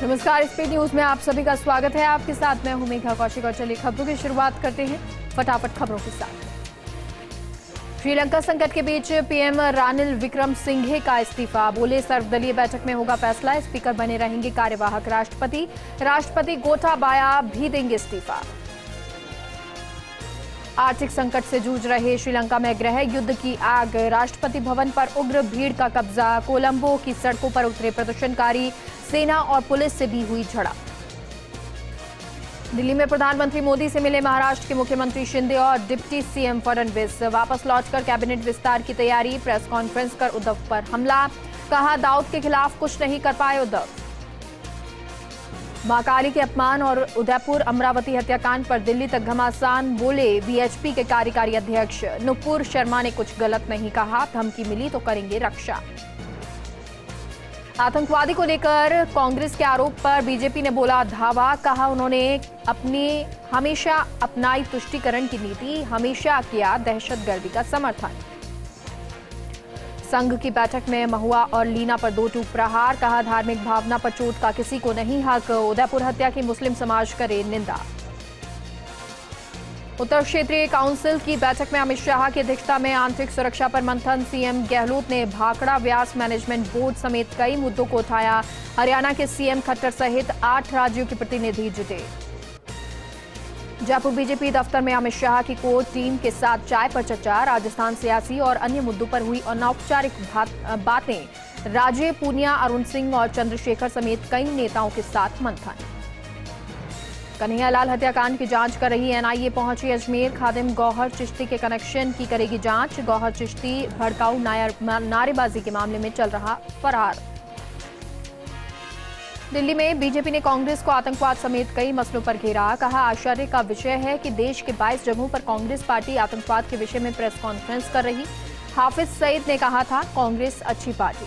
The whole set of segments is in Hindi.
नमस्कार, स्पीड न्यूज में आप सभी का स्वागत है। आपके साथ मैं हूं मेघा कौशिक और चलिए खबरों की शुरुआत करते हैं फटाफट खबरों के साथ। श्रीलंका संकट के बीच पीएम रानिल विक्रमसिंघे का इस्तीफा, बोले सर्वदलीय बैठक में होगा फैसला, स्पीकर बने रहेंगे कार्यवाहक राष्ट्रपति गोटाबाया भी देंगे इस्तीफा। आर्थिक संकट से जूझ रहे श्रीलंका में गृह युद्ध की आग, राष्ट्रपति भवन पर उग्र भीड़ का कब्जा, कोलंबो की सड़कों पर उतरे प्रदर्शनकारी, सेना और पुलिस से भी हुई झड़प। दिल्ली में प्रधानमंत्री मोदी से मिले महाराष्ट्र के मुख्यमंत्री शिंदे और डिप्टी सीएम फडणवीस, वापस लौटकर कैबिनेट विस्तार की तैयारी, प्रेस कॉन्फ्रेंस कर उद्धव पर हमला, कहा दाऊद के खिलाफ कुछ नहीं कर पाए उद्धव। मां काली के अपमान और उदयपुर अमरावती हत्याकांड पर दिल्ली तक घमासान, बोले वीएचपी के कार्यकारी अध्यक्ष नुपुर शर्मा ने कुछ गलत नहीं कहा, धमकी मिली तो करेंगे रक्षा। आतंकवादी को लेकर कांग्रेस के आरोप पर बीजेपी ने बोला धावा, कहा उन्होंने हमेशा अपनाई तुष्टीकरण की नीति, हमेशा किया दहशतगर्दी का समर्थन। संघ की बैठक में महुआ और लीना पर दो टूक प्रहार, कहा धार्मिक भावना पर चोट का किसी को नहीं हक, उदयपुर हत्या की मुस्लिम समाज करे निंदा। उत्तर क्षेत्रीय काउंसिल की बैठक में अमित शाह की अध्यक्षता में आंतरिक सुरक्षा पर मंथन, सीएम गहलोत ने भाखड़ा व्यास मैनेजमेंट बोर्ड समेत कई मुद्दों को उठाया, हरियाणा के सीएम खट्टर सहित 8 राज्यों के प्रतिनिधि जुटे। जयपुर बीजेपी दफ्तर में अमित शाह की कोर टीम के साथ चाय पर चर्चा, राजस्थान सियासी और अन्य मुद्दों पर हुई अनौपचारिक बातें, राजे पूनिया, अरुण सिंह और चंद्रशेखर समेत कई नेताओं के साथ मंथन। कन्हैयालाल हत्याकांड की जांच कर रही एनआईए पहुंची अजमेर, खादिम गौहर चिश्ती के कनेक्शन की करेगी जांच, गौहर चिश्ती भड़काऊ नारेबाजी के मामले में चल रहा फरार। दिल्ली में बीजेपी ने कांग्रेस को आतंकवाद समेत कई मसलों पर घेरा, कहा आश्चर्य का विषय है कि देश के 22 जगहों पर कांग्रेस पार्टी आतंकवाद के विषय में प्रेस कॉन्फ्रेंस कर रही। हाफिज सईद ने कहा था कांग्रेस अच्छी पार्टी।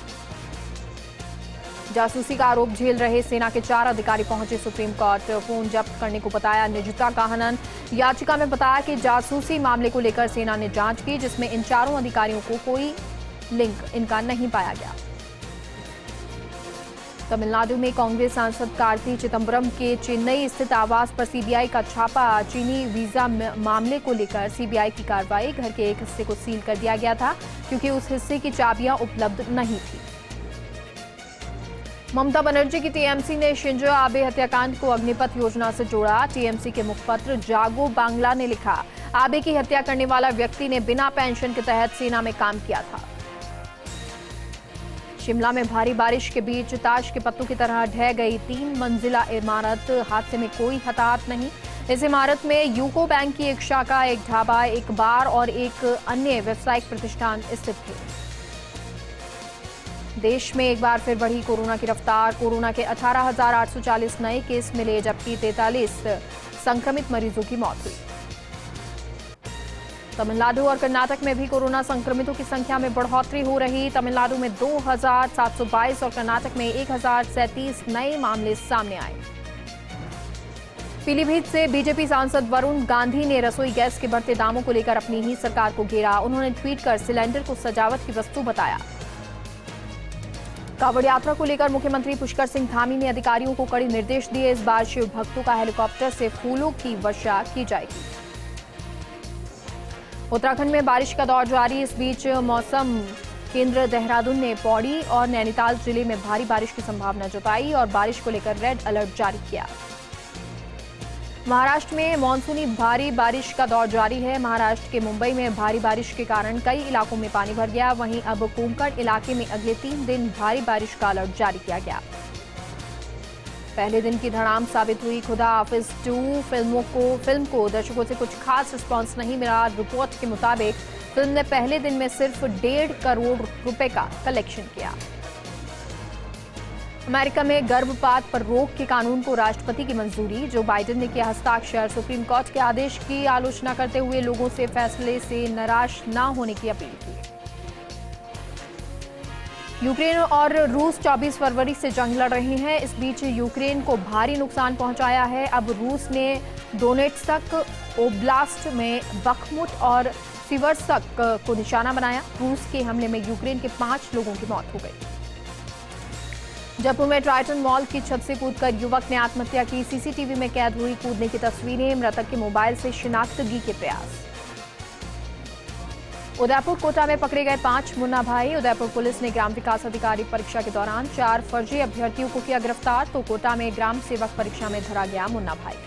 जासूसी का आरोप झेल रहे सेना के 4 अधिकारी पहुंचे सुप्रीम कोर्ट, फोन जब्त करने को बताया निजता का हनन, याचिका में बताया कि जासूसी मामले को लेकर सेना ने जांच की, जिसमें इन 4 अधिकारियों को कोई लिंक इनका नहीं पाया गया। तमिलनाडु में कांग्रेस सांसद कार्ति चिदंबरम के चेन्नई स्थित आवास पर सीबीआई का छापा, चीनी वीजा मामले को लेकर सीबीआई की कार्रवाई, घर के एक हिस्से को सील कर दिया गया था क्योंकि उस हिस्से की चाबियां उपलब्ध नहीं थी। ममता बनर्जी की टीएमसी ने शिंजो आबे हत्याकांड को अग्निपथ योजना से जोड़ा, टीएमसी के मुखपत्र जागो बांग्ला ने लिखा, आबे की हत्या करने वाला व्यक्ति ने बिना पेंशन के तहत सेना में काम किया था। शिमला में भारी बारिश के बीच ताश के पत्तों की तरह ढह गई 3 मंजिला इमारत, हादसे में कोई हताहत नहीं। इस इमारत में यूको बैंक की एक शाखा, एक ढाबा, एक बार और एक अन्य व्यावसायिक प्रतिष्ठान स्थित थे। देश में एक बार फिर बढ़ी कोरोना की रफ्तार, कोरोना के 18,840 नए केस मिले, जबकि 43 संक्रमित मरीजों की मौत हुई। तमिलनाडु और कर्नाटक में भी कोरोना संक्रमितों की संख्या में बढ़ोतरी हो रही, तमिलनाडु में 2,722 और कर्नाटक में 1,037 नए मामले सामने आए। पीलीभीत से बीजेपी सांसद वरुण गांधी ने रसोई गैस के बढ़ते दामों को लेकर अपनी ही सरकार को घेरा, उन्होंने ट्वीट कर सिलेंडर को सजावट की वस्तु बताया। कांवड़ यात्रा को लेकर मुख्यमंत्री पुष्कर सिंह धामी ने अधिकारियों को कड़े निर्देश दिए, इस बार शिव भक्तों का हेलीकॉप्टर से फूलों की वर्षा की जाएगी। उत्तराखंड में बारिश का दौर जारी, इस बीच मौसम केंद्र देहरादून ने पौड़ी और नैनीताल जिले में भारी बारिश की संभावना जताई और बारिश को लेकर रेड अलर्ट जारी किया। महाराष्ट्र में मानसूनी भारी बारिश का दौर जारी है, महाराष्ट्र के मुंबई में भारी बारिश के कारण कई इलाकों में पानी भर गया, वहीं अब कोंकण इलाके में अगले 3 दिन भारी बारिश का अलर्ट जारी किया गया। पहले दिन की धड़ाम साबित हुई खुदा हाफिज 2 फिल्म को दर्शकों से कुछ खास रिस्पांस नहीं मिला, रिपोर्ट के मुताबिक फिल्म ने पहले दिन में सिर्फ 1.5 करोड़ रुपए का कलेक्शन किया। अमेरिका में गर्भपात पर रोक के कानून को राष्ट्रपति की मंजूरी, जो बाइडेन ने किया हस्ताक्षर, सुप्रीम कोर्ट के आदेश की आलोचना करते हुए लोगों से फैसले से निराश न होने की अपील की। यूक्रेन और रूस 24 फरवरी से जंग लड़ रहे हैं, इस बीच यूक्रेन को भारी नुकसान पहुंचाया है। अब रूस ने डोनेट्स्क ओब्लास्ट में बखमुट और सिवर्स्क को निशाना बनाया। रूस के हमले में यूक्रेन के 5 लोगों की मौत हो गई। जयपुर में ट्राइटन मॉल की छत से कूदकर युवक ने आत्महत्या की। सीसीटीवी में कैद हुई कूदने की तस्वीरें। मृतक के मोबाइल से शिनाख्तगी के प्रयास। उदयपुर कोटा में पकड़े गए 5 मुन्ना भाई। उदयपुर पुलिस ने ग्राम विकास अधिकारी परीक्षा के दौरान 4 फर्जी अभ्यर्थियों को किया गिरफ्तार। तो कोटा में ग्राम सेवक परीक्षा में धरा गया मुन्ना भाई।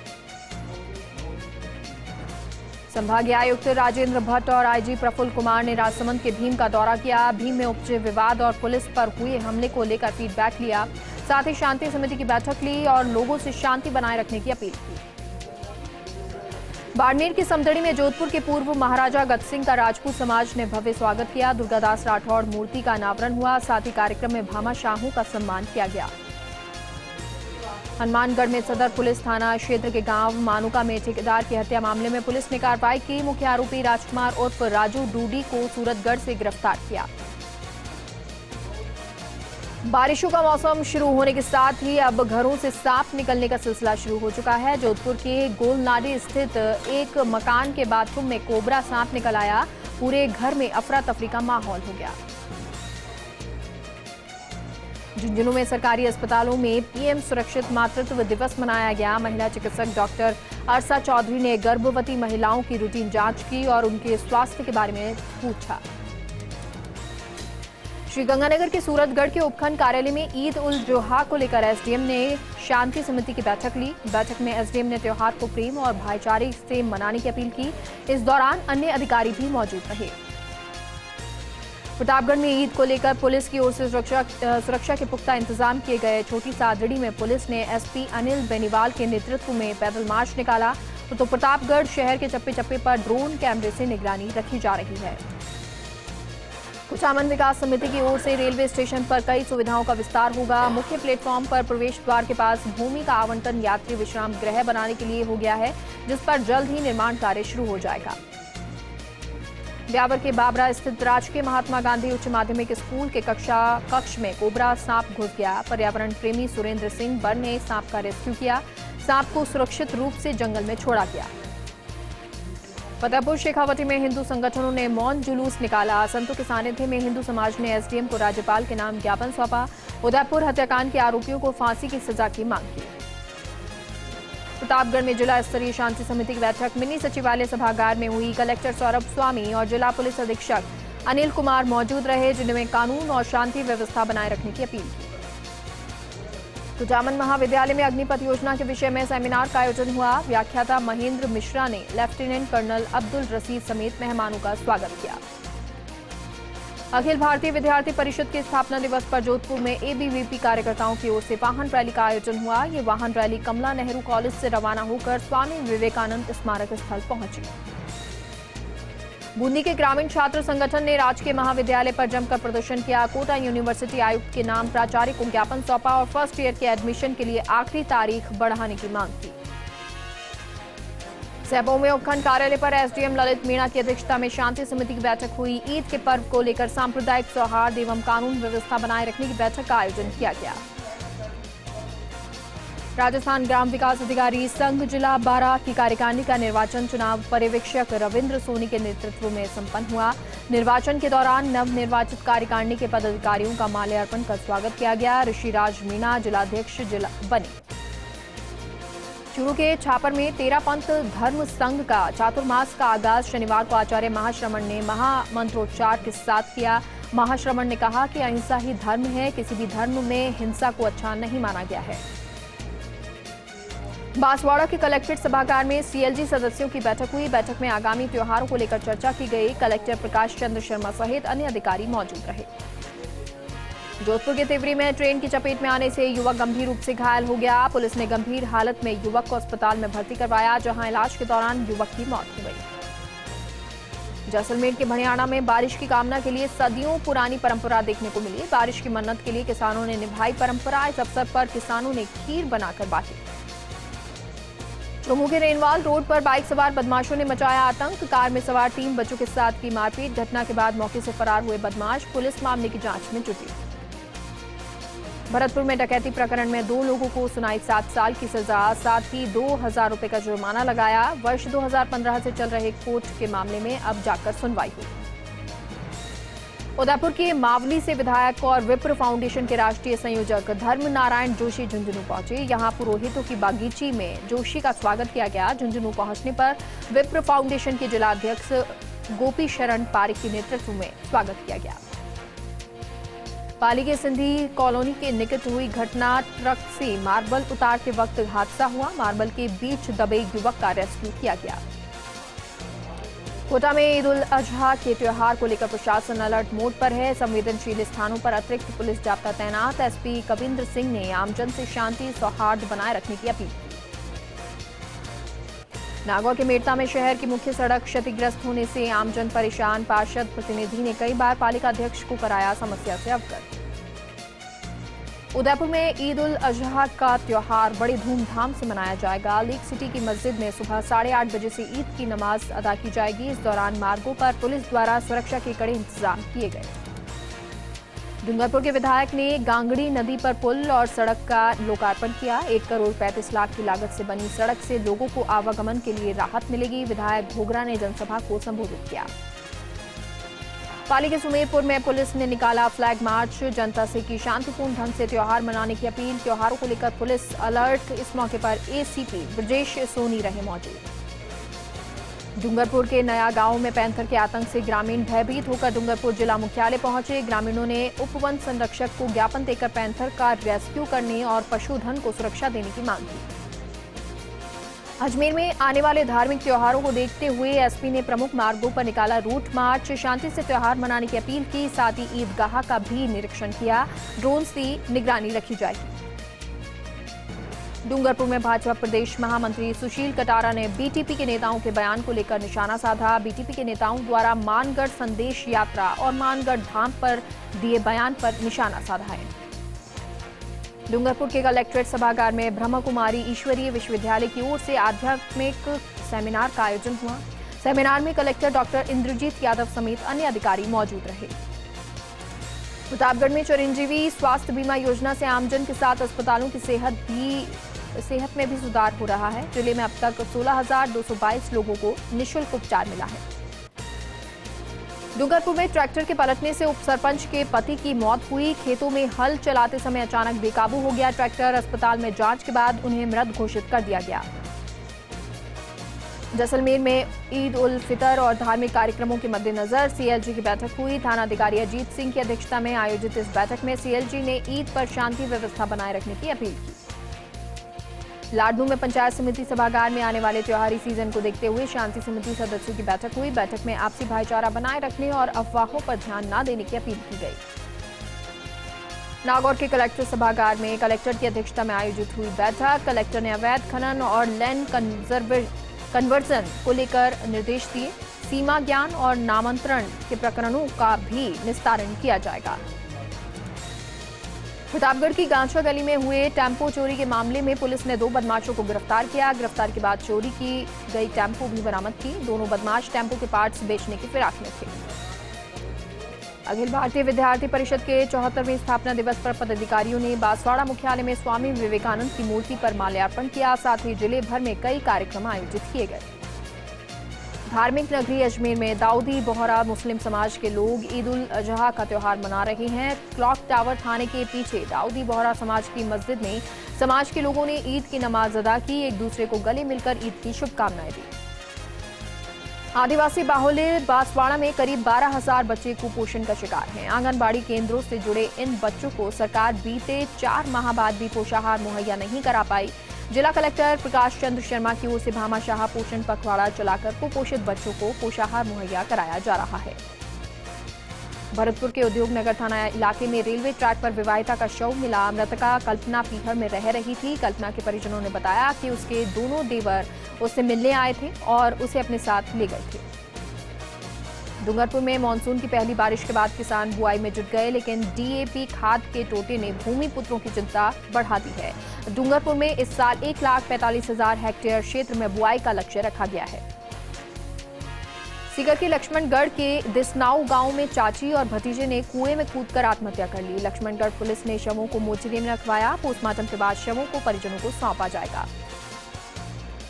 संभागीय आयुक्त राजेंद्र भट्ट और आईजी प्रफुल्ल कुमार ने राजसमंद के भीम का दौरा किया। भीम में उपजे विवाद और पुलिस पर हुए हमले को लेकर फीडबैक लिया। साथ ही शांति समिति की बैठक ली और लोगों से शांति बनाए रखने की अपील की। बाड़मेर की समदड़ी में जोधपुर के पूर्व महाराजा गतसिंह का राजपूत समाज ने भव्य स्वागत किया। दुर्गादास राठौड़ मूर्ति का अनावरण हुआ। साथ ही कार्यक्रम में भामा शाहू का सम्मान किया गया। हनुमानगढ़ में सदर पुलिस थाना क्षेत्र के गांव मानुका में ठेकेदार की हत्या मामले में पुलिस ने कार्रवाई की। मुख्य आरोपी राजकुमार उर्फ राजू डूडी को सूरतगढ़ से गिरफ्तार किया। बारिशों का मौसम शुरू होने के साथ ही अब घरों से सांप निकलने का सिलसिला शुरू हो चुका है। जोधपुर के गोलनाडी स्थित एक मकान के बाथरूम में कोबरा सांप निकल आया। पूरे घर में अफरा तफरी का माहौल हो गया। झुंझुनू में सरकारी अस्पतालों में पीएम सुरक्षित मातृत्व दिवस मनाया गया। महिला चिकित्सक डॉक्टर अरसा चौधरी ने गर्भवती महिलाओं की रूटीन जांच की और उनके स्वास्थ्य के बारे में पूछा। श्रीगंगानगर के सूरतगढ़ के उपखंड कार्यालय में ईद उल जोहा को लेकर एसडीएम ने शांति समिति की बैठक ली। बैठक में एसडीएम ने त्योहार को प्रेम और भाईचारे से मनाने की अपील की। इस दौरान अन्य अधिकारी भी मौजूद रहे। प्रतापगढ़ में ईद को लेकर पुलिस की ओर से सुरक्षा के पुख्ता इंतजाम किए गए। छोटी सादड़ी में पुलिस ने एसपी अनिल बेनीवाल के नेतृत्व में पैदल मार्च निकाला। तो प्रतापगढ़ शहर के चप्पे चप्पे पर ड्रोन कैमरे से निगरानी रखी जा रही है। कुचामन विकास समिति की ओर से रेलवे स्टेशन पर कई सुविधाओं का विस्तार होगा। मुख्य प्लेटफॉर्म पर प्रवेश द्वार के पास भूमि का आवंटन यात्री विश्राम गृह बनाने के लिए हो गया है, जिस पर जल्द ही निर्माण कार्य शुरू हो जाएगा। ब्यावर के बाबरा स्थित राजकीय महात्मा गांधी उच्च माध्यमिक स्कूल के कक्ष में कोबरा सांप घुस गया। पर्यावरण प्रेमी सुरेंद्र सिंह बर ने सांप का रेस्क्यू किया। सांप को सुरक्षित रूप से जंगल में छोड़ा गया। फतेहपुर शेखावटी में हिंदू संगठनों ने मौन जुलूस निकाला। संतों के सानिध्य में हिंदू समाज ने एसडीएम को राज्यपाल के नाम ज्ञापन सौंपा। उदयपुर हत्याकांड के आरोपियों को फांसी की सजा की मांग की। प्रतापगढ़ में जिला स्तरीय शांति समिति की बैठक मिनी सचिवालय सभागार में हुई। कलेक्टर सौरभ स्वामी और जिला पुलिस अधीक्षक अनिल कुमार मौजूद रहे, जिनमें कानून और शांति व्यवस्था बनाए रखने की अपील की। कुचामन महाविद्यालय में अग्निपथ योजना के विषय में सेमिनार का आयोजन हुआ। व्याख्याता महेंद्र मिश्रा ने लेफ्टिनेंट कर्नल अब्दुल रसीद समेत मेहमानों का स्वागत किया। अखिल भारतीय विद्यार्थी परिषद के स्थापना दिवस पर जोधपुर में एबीवीपी कार्यकर्ताओं की ओर से वाहन रैली का आयोजन हुआ। ये वाहन रैली कमला नेहरू कॉलेज से रवाना होकर स्वामी विवेकानंद स्मारक स्थल पहुंची। बूंदी के ग्रामीण छात्र संगठन ने राजकीय महाविद्यालय पर जमकर प्रदर्शन किया। कोटा यूनिवर्सिटी आयुक्त के नाम प्राचार्य को ज्ञापन सौंपा और फर्स्ट ईयर के एडमिशन के लिए आखिरी तारीख बढ़ाने की मांग की। सेबो में उपखंड कार्यालय पर एसडीएम ललित मीणा की अध्यक्षता में शांति समिति की बैठक हुई। ईद के पर्व को लेकर सांप्रदायिक सौहार्द एवं कानून व्यवस्था बनाए रखने की बैठक का आयोजन किया गया। राजस्थान ग्राम विकास अधिकारी संघ जिला 12 की कार्यकारिणी का निर्वाचन चुनाव पर्यवेक्षक रविंद्र सोनी के नेतृत्व में संपन्न हुआ। निर्वाचन के दौरान नवनिर्वाचित कार्यकारिणी के पदाधिकारियों का माल्यार्पण कर स्वागत किया गया। ऋषिराज मीणा जिलाध्यक्ष बने। चूरू के छापर में 13 पंथ धर्म संघ का चातुर्मास का आगाज शनिवार को आचार्य महाश्रमण ने महामंत्रोच्चार के साथ किया। महाश्रमण ने कहा कि अहिंसा ही धर्म है, किसी भी धर्म में हिंसा को अच्छा नहीं माना गया है। बांसवाड़ा के कलेक्ट्रेट सभागार में सीएलजी सदस्यों की बैठक हुई। बैठक में आगामी त्योहारों को लेकर चर्चा की गई। कलेक्टर प्रकाश चंद्र शर्मा सहित अन्य अधिकारी मौजूद रहे। जोधपुर के तिवरी में ट्रेन की चपेट में आने से युवक गंभीर रूप से घायल हो गया। पुलिस ने गंभीर हालत में युवक को अस्पताल में भर्ती करवाया, जहां इलाज के दौरान युवक की मौत हो गई। जैसलमेर के भणियाना में बारिश की कामना के लिए सदियों पुरानी परंपरा देखने को मिली। बारिश की मन्नत के लिए किसानों ने निभाई परंपरा। इस अवसर पर किसानों ने खीर बनाकर बांटी। चमू के रेनवाल रोड पर बाइक सवार बदमाशों ने मचाया आतंक। कार में सवार 3 बच्चों के साथ की मारपीट। घटना के बाद मौके से फरार हुए बदमाश। पुलिस मामले की जांच में जुटी। भरतपुर में डकैती प्रकरण में 2 लोगों को सुनाई 7 साल की सजा, साथ ही 2000 रुपए का जुर्माना लगाया। वर्ष 2015 से चल रहे कोर्ट के मामले में अब जाकर सुनवाई हुई। उदयपुर के मावली से विधायक और विप्र फाउंडेशन के राष्ट्रीय संयोजक धर्म नारायण जोशी झुंझुनू पहुंचे। यहां पुरोहितों की बागीची में जोशी का स्वागत किया गया। झुंझुनू पहुंचने पर विप्र फाउंडेशन के जिलाध्यक्ष गोपी शरण पारिक के नेतृत्व में स्वागत किया गया। पाली के सिंधी कॉलोनी के निकट हुई घटना, ट्रक से मार्बल उतारते वक्त हादसा हुआ। मार्बल के बीच दबे युवक का रेस्क्यू किया गया। कोटा में ईद उल अजहा के त्योहार को लेकर प्रशासन अलर्ट मोड पर है। संवेदनशील स्थानों पर अतिरिक्त पुलिस जाब्ता तैनात। एसपी कविंद्र सिंह ने आमजन से शांति सौहार्द बनाए रखने की अपील की। नागौर के मेड़ता में शहर की मुख्य सड़क क्षतिग्रस्त होने से आमजन परेशान। पार्षद प्रतिनिधि ने कई बार पालिका अध्यक्ष को कराया समस्या से अवगत। उदयपुर में ईद उल अजहा का त्योहार बड़े धूमधाम से मनाया जाएगा। लेक सिटी की मस्जिद में सुबह 8:30 बजे से ईद की नमाज अदा की जाएगी। इस दौरान मार्गों पर पुलिस द्वारा सुरक्षा के कड़े इंतजाम किए गए। डूंगरपुर के विधायक ने गांगड़ी नदी पर पुल और सड़क का लोकार्पण किया। 1 करोड़ 35 लाख की लागत से बनी सड़क से लोगों को आवागमन के लिए राहत मिलेगी। विधायक घोगरा ने जनसभा को संबोधित किया। पाली के सुमेरपुर में पुलिस ने निकाला फ्लैग मार्च। जनता से की शांतिपूर्ण ढंग से त्योहार मनाने की अपील। त्योहारों को लेकर पुलिस अलर्ट। इस मौके पर एसीपी ब्रजेश सोनी रहे मौजूद। डूंगरपुर के नया गांव में पैंथर के आतंक से ग्रामीण भयभीत होकर डूंगरपुर जिला मुख्यालय पहुंचे। ग्रामीणों ने उपवन संरक्षक को ज्ञापन देकर पैंथर का रेस्क्यू करने और पशुधन को सुरक्षा देने की मांग की। अजमेर में आने वाले धार्मिक त्योहारों को देखते हुए एसपी ने प्रमुख मार्गों पर निकाला रूट मार्च। शांति से त्योहार मनाने की अपील की। साथ ही ईदगाह का भी निरीक्षण किया। ड्रोन से निगरानी रखी जाएगी। डूंगरपुर में भाजपा प्रदेश महामंत्री सुशील कटारा ने बीटीपी के नेताओं के बयान को लेकर निशाना साधा। बीटीपी के नेताओं द्वारा मानगढ़ संदेश यात्रा और मानगढ़ धाम पर दिए बयान पर निशाना साधा है। डूंगरपुर के कलेक्ट्रेट सभागार में ब्रह्म कुमारी ईश्वरीय विश्वविद्यालय की ओर से आध्यात्मिक सेमिनार का आयोजन हुआ। सेमिनार में कलेक्टर डॉक्टर इंद्रजीत यादव समेत अन्य अधिकारी मौजूद रहे। प्रतापगढ़ में चिरंजीवी स्वास्थ्य बीमा योजना से आमजन के साथ अस्पतालों की सेहत में भी सुधार हो रहा है। जिले में अब तक 16,222 लोगों को निःशुल्क उपचार मिला है। डूंगरपुर में ट्रैक्टर के पलटने से उप सरपंच के पति की मौत हुई। खेतों में हल चलाते समय अचानक बेकाबू हो गया ट्रैक्टर। अस्पताल में जांच के बाद उन्हें मृत घोषित कर दिया गया। जैसलमेर में ईद उल फितर और धार्मिक कार्यक्रमों के मद्देनजर सीएलजी की बैठक हुई। थानाधिकारी अजीत सिंह की अध्यक्षता में आयोजित इस बैठक में सीएलजी ने ईद पर शांति व्यवस्था बनाए रखने की अपील की। लाडनू में पंचायत समिति सभागार में आने वाले त्योहारी सीजन को देखते हुए शांति समिति सदस्यों की बैठक हुई। बैठक में आपसी भाईचारा बनाए रखने और अफवाहों पर ध्यान न देने की अपील की गई। नागौर के कलेक्टर सभागार में कलेक्टर की अध्यक्षता में आयोजित हुई बैठक। कलेक्टर ने अवैध खनन और लैंड कन्वर्जन को लेकर निर्देश दिए। सीमा ज्ञान और नामांतरण के प्रकरणों का भी निस्तारण किया जाएगा। प्रतापगढ़ की गांचा गली में हुए टेम्पो चोरी के मामले में पुलिस ने 2 बदमाशों को गिरफ्तार किया। गिरफ्तार के बाद चोरी की गई टेम्पो भी बरामद की। दोनों बदमाश टेम्पो के पार्ट्स बेचने की फिराक में थे। अखिल भारतीय विद्यार्थी परिषद के 74वें स्थापना दिवस पर पदाधिकारियों ने बांसवाड़ा मुख्यालय में स्वामी विवेकानंद की मूर्ति पर माल्यार्पण किया। साथ ही जिले भर में कई कार्यक्रम आयोजित किए गए। धार्मिक नगरी अजमेर में दाऊदी बोहरा मुस्लिम समाज के लोग ईद उल अजहा का त्योहार मना रहे हैं। क्लॉक टावर थाने के पीछे दाऊदी बोहरा समाज की मस्जिद में समाज के लोगों ने ईद की नमाज अदा की। एक दूसरे को गले मिलकर ईद की शुभकामनाएं दी। आदिवासी बाहुल्य बांसवाड़ा में करीब 12,000 बच्चे कुपोषण का शिकार हैं। आंगनबाड़ी केंद्रों से जुड़े इन बच्चों को सरकार बीते 4 माह बाद भी पोषाहार मुहैया नहीं करा पाई। जिला कलेक्टर प्रकाश चंद्र शर्मा की ओर से भामाशाह पोषण पखवाड़ा चलाकर कुपोषित बच्चों को पोषाहार मुहैया कराया जा रहा है। भरतपुर के उद्योग नगर थाना इलाके में रेलवे ट्रैक पर विवाहिता का शव मिला। मृतका कल्पना पीहर में रह रही थी। कल्पना के परिजनों ने बताया कि उसके दोनों देवर उससे मिलने आए थे और उसे अपने साथ ले गए थे। डूंगरपुर में मानसून की पहली बारिश के बाद किसान बुआई में जुट गए, लेकिन डीएपी खाद के टोटे ने भूमि पुत्रों की चिंता बढ़ा दी है। डूंगरपुर में इस साल 1,45,000 हेक्टेयर क्षेत्र में बुआई का लक्ष्य रखा गया है। सीकर के लक्ष्मणगढ़ के दिसनाऊ गांव में चाची और भतीजे ने कुएं में कूदकर आत्महत्या कर ली। लक्ष्मणगढ़ पुलिस ने शवों को मोर्चरी में रखवाया। पोस्टमार्टम के बाद शवों को परिजनों को सौंपा जाएगा।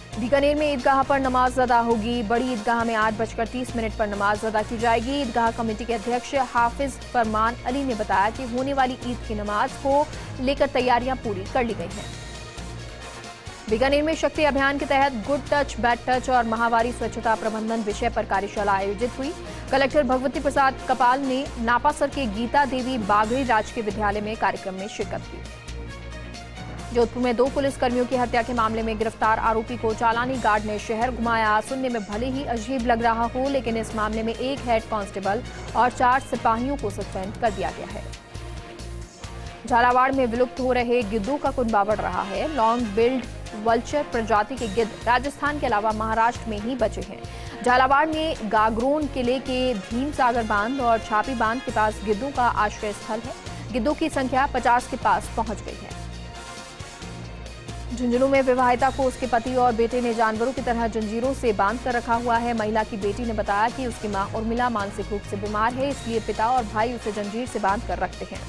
बीकानेर में ईदगाह पर नमाज अदा होगी। बड़ी ईदगाह में 8:30 पर नमाज अदा की जाएगी। ईदगाह कमेटी के अध्यक्ष हाफिज फरमान अली ने बताया कि होने वाली ईद की नमाज को लेकर तैयारियां पूरी कर ली गई हैं। बीकानेर में शक्ति अभियान के तहत गुड टच, बैड टच और माहवारी स्वच्छता प्रबंधन विषय पर कार्यशाला आयोजित हुई। कलेक्टर भगवती प्रसाद कपाल ने नापासर के गीता देवी बागड़ी राजकीय विद्यालय में कार्यक्रम में शिरकत की। जोधपुर में 2 पुलिसकर्मियों की हत्या के मामले में गिरफ्तार आरोपी को चालानी गार्ड ने शहर घुमाया। सुनने में भले ही अजीब लग रहा हो, लेकिन इस मामले में 1 हेड कांस्टेबल और 4 सिपाहियों को सस्पेंड कर दिया गया है। झालावाड़ में विलुप्त हो रहे गिद्धों का कुनबा बढ़ रहा है। लॉन्ग बिल्ड वल्चर प्रजाति के गिद्ध राजस्थान के अलावा महाराष्ट्र में ही बचे हैं। झालावाड़ में गागरोन किले के भीम सागर बांध और छापी बांध के पास गिद्धों का आश्रय स्थल है। गिद्धों की संख्या 50 के पास पहुंच गई है। झुंझुनू में विवाहिता को उसके पति और बेटे ने जानवरों की तरह जंजीरों से बांध कर रखा हुआ है। महिला की बेटी ने बताया कि उसकी मां उर्मिला मानसिक रूप से बीमार है, इसलिए पिता और भाई उसे जंजीर से बांध कर रखते हैं।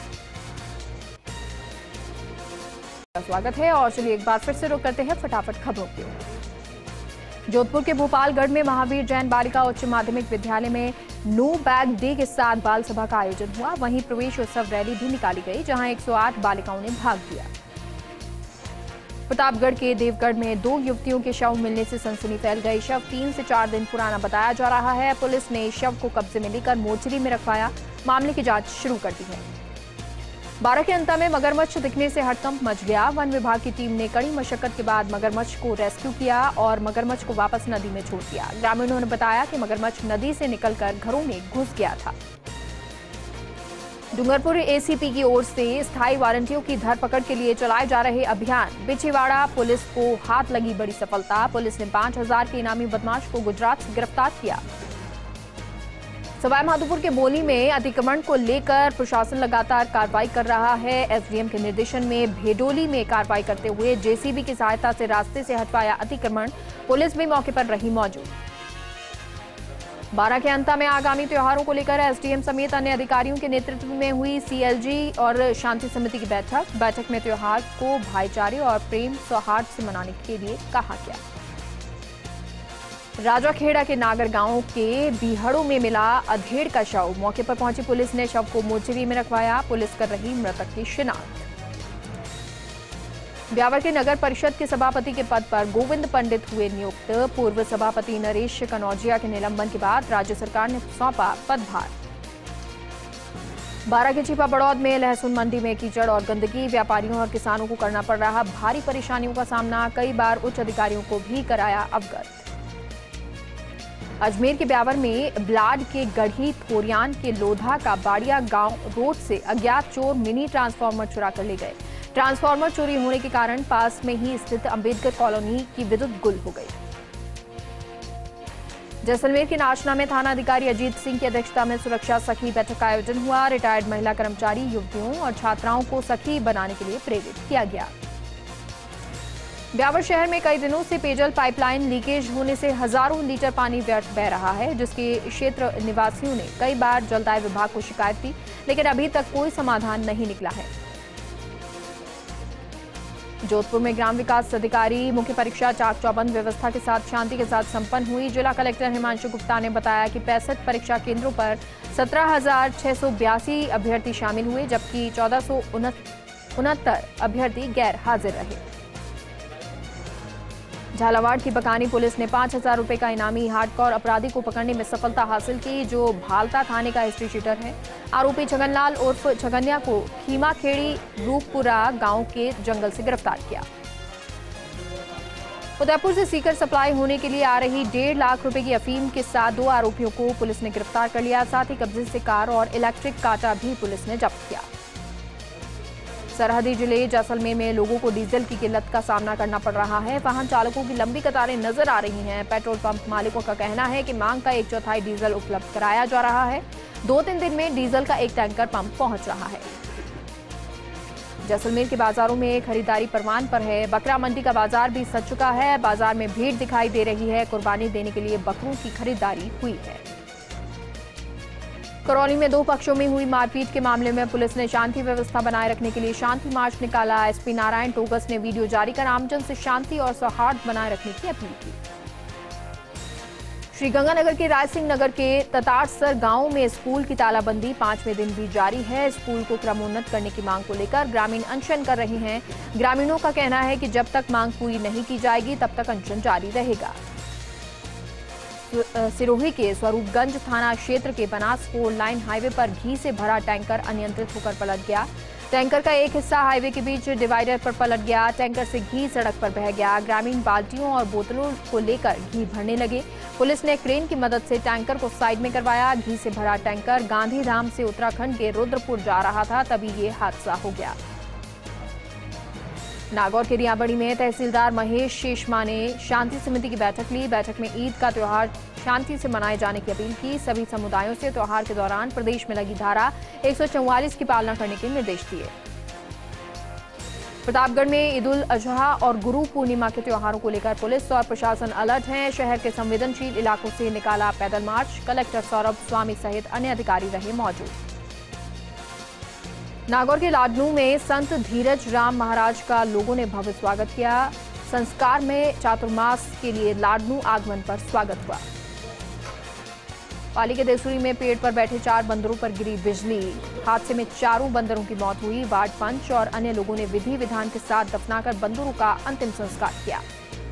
स्वागत है और चलिए एक बार फिर से रुक करते हैं फटाफट खबरों की ओर। जोधपुर के भोपालगढ़ में महावीर जैन बालिका उच्च माध्यमिक विद्यालय में नो बैग डे के साथ बाल सभा का आयोजन हुआ। वहीं प्रवेश उत्सव रैली भी निकाली गई, जहां 108 बालिकाओं ने भाग लिया। प्रतापगढ़ के देवगढ़ में 2 युवतियों के शव मिलने से सनसनी फैल गई। शव 3 से 4 दिन पुराना बताया जा रहा है। पुलिस ने शव को कब्जे में लेकर मोर्चरी में रखवाया। मामले की जांच शुरू कर दी है। बारा के अंता में मगरमच्छ दिखने से हड़कंप मच गया। वन विभाग की टीम ने कड़ी मशक्कत के बाद मगरमच्छ को रेस्क्यू किया और मगरमच्छ को वापस नदी में छोड़ दिया। ग्रामीणों ने बताया कि मगरमच्छ नदी से निकलकर घरों में घुस गया था। डूंगरपुर एसीपी की ओर से स्थायी वारंटियों की धरपकड़ के लिए चलाए जा रहे अभियान। बिछीवाड़ा पुलिस को हाथ लगी बड़ी सफलता। पुलिस ने 5000 के इनामी बदमाश को गुजरात से गिरफ्तार किया। सवाईमाधोपुर के बोली में अतिक्रमण को लेकर प्रशासन लगातार कार्रवाई कर रहा है। एसडीएम के निर्देशन में भेडोली में कार्रवाई करते हुए जेसीबी की सहायता से रास्ते से हटवाया अतिक्रमण। पुलिस भी मौके पर रही मौजूद। बारा के अंता में आगामी त्योहारों को लेकर एसडीएम समेत अन्य अधिकारियों के नेतृत्व में हुई सीएलजी और शांति समिति की बैठक में त्योहार को भाईचारे और प्रेम सौहार्द से मनाने के लिए कहा गया। राजाखेड़ा के नागर गांव के बीहड़ों में मिला अधेड़ का शव। मौके पर पहुंची पुलिस ने शव को मोर्चरी में रखवाया। पुलिस कर रही मृतक की शिनाख्त। ब्यावर के नगर परिषद के सभापति के पद पर गोविंद पंडित हुए नियुक्त। पूर्व सभापति नरेश कनौजिया के निलंबन के बाद राज्य सरकार ने सौंपा पदभार। बारा के छिपा बड़ौद में लहसुन मंडी में कीचड़ और गंदगी। व्यापारियों और किसानों को करना पड़ रहा भारी परेशानियों का सामना। कई बार उच्च अधिकारियों को भी कराया अवगत। अजमेर के ब्यावर में ब्लाड के गढ़ी थोरियान के लोधा का बाड़िया गांव रोड से अज्ञात चोर मिनी ट्रांसफार्मर चुरा कर ले गए। ट्रांसफार्मर चोरी होने के कारण पास में ही स्थित अंबेडकर कॉलोनी की विद्युत गुल हो गई। जैसलमेर के नाचना में थाना अधिकारी अजीत सिंह की अध्यक्षता में सुरक्षा सखी बैठक का आयोजन हुआ। रिटायर्ड महिला कर्मचारी, युवतियों और छात्राओं को सखी बनाने के लिए प्रेरित किया गया। ब्यावर शहर में कई दिनों से पेयजल पाइपलाइन लीकेज होने से हजारों लीटर पानी व्यर्थ बह रहा है, जिसके क्षेत्र निवासियों ने कई बार जलदाय विभाग को शिकायत की, लेकिन अभी तक कोई समाधान नहीं निकला है। जोधपुर में ग्राम विकास अधिकारी मुख्य परीक्षा चाक चौबंद व्यवस्था के साथ शांति के साथ संपन्न हुई। जिला कलेक्टर हिमांशु गुप्ता ने बताया कि 65 परीक्षा केंद्रों पर 17,682 अभ्यर्थी शामिल हुए, जबकि 1469 अभ्यर्थी गैर हाजिर रहे। झालावाड़ की बकानी पुलिस ने 5,000 रुपए का इनामी हार्डकोर अपराधी को पकड़ने में सफलता हासिल की, जो भालता थाने का हिस्ट्री शीटर है। आरोपी छगनलाल उर्फ छगनिया को खीमाखेड़ी रूपपुरा गांव के जंगल से गिरफ्तार किया। उदयपुर से सीकर सप्लाई होने के लिए आ रही 1.5 लाख रुपए की अफीम के साथ 2 आरोपियों को पुलिस ने गिरफ्तार कर लिया। साथ ही कब्जे से कार और इलेक्ट्रिक कांटा भी पुलिस ने जब्त किया। सरहदी जिले जैसलमेर में लोगों को डीजल की किल्लत का सामना करना पड़ रहा है। वाहन चालकों की लंबी कतारें नजर आ रही हैं। पेट्रोल पंप मालिकों का कहना है कि मांग का 1/4 डीजल उपलब्ध कराया जा रहा है। 2-3 दिन में डीजल का 1 टैंकर पंप पहुंच रहा है। जैसलमेर के बाजारों में खरीदारी परवान पर है। बकरा मंडी का बाजार भी सज चुका है। बाजार में भीड़ दिखाई दे रही है। कुर्बानी देने के लिए बकरों की खरीदारी हुई है। करौली में दो पक्षों में हुई मारपीट के मामले में पुलिस ने शांति व्यवस्था बनाए रखने के लिए शांति मार्च निकाला। एसपी नारायण टोगस ने वीडियो जारी कर आमजन से शांति और सौहार्द बनाए रखने की अपील की। श्रीगंगानगर के रायसिंह नगर के ततारसर गांव में स्कूल की तालाबंदी 5वें दिन भी जारी है। स्कूल को क्रमोन्नत करने की मांग को लेकर ग्रामीण अनशन कर रहे हैं। ग्रामीणों का कहना है कि जब तक मांग पूरी नहीं की जाएगी तब तक अनशन जारी रहेगा। सिरोही के स्वरूपगंज थाना क्षेत्र के बनास 4 लाइन हाईवे पर घी से भरा टैंकर अनियंत्रित होकर पलट गया। टैंकर का एक हिस्सा हाईवे के बीच डिवाइडर पर पलट गया। टैंकर से घी सड़क पर बह गया। ग्रामीण बाल्टियों और बोतलों को लेकर घी भरने लगे। पुलिस ने क्रेन की मदद से टैंकर को साइड में करवाया। घी से भरा टैंकर गांधीधाम से उत्तराखंड के रुद्रपुर जा रहा था, तभी ये हादसा हो गया। नागौर के रियाबड़ी में तहसीलदार महेश शेषमा ने शांति समिति की बैठक ली। बैठक में ईद का त्योहार शांति से मनाए जाने की अपील की। सभी समुदायों से त्योहार के दौरान प्रदेश में लगी धारा 144 की पालना करने के निर्देश दिए। प्रतापगढ़ में ईद उल अजहा और गुरु पूर्णिमा के त्योहारों को लेकर पुलिस और प्रशासन अलर्ट हैं। शहर के संवेदनशील इलाकों से निकाला पैदल मार्च। कलेक्टर सौरभ स्वामी सहित अन्य अधिकारी रहे मौजूद। नागौर के लाडनू में संत धीरज राम महाराज का लोगों ने भव्य स्वागत किया। संस्कार में चातुर्मास के लिए लाडनू आगमन पर स्वागत हुआ। पाली के देसुरी में पेड़ पर बैठे 4 बंदरों पर गिरी बिजली। हादसे में 4 बंदरों की मौत हुई। वार्ड पंच और अन्य लोगों ने विधि विधान के साथ दफनाकर बंदरों का अंतिम संस्कार किया।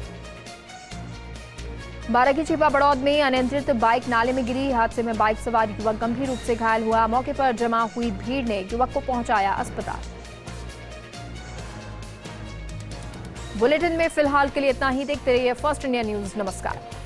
बारागी छिपा बड़ौद में अनियंत्रित बाइक नाले में गिरी। हादसे में बाइक सवार युवक गंभीर रूप से घायल हुआ। मौके पर जमा हुई भीड़ ने युवक को पहुंचाया अस्पताल। बुलेटिन में फिलहाल के लिए इतना ही। देखते रहिए फर्स्ट इंडिया न्यूज। नमस्कार।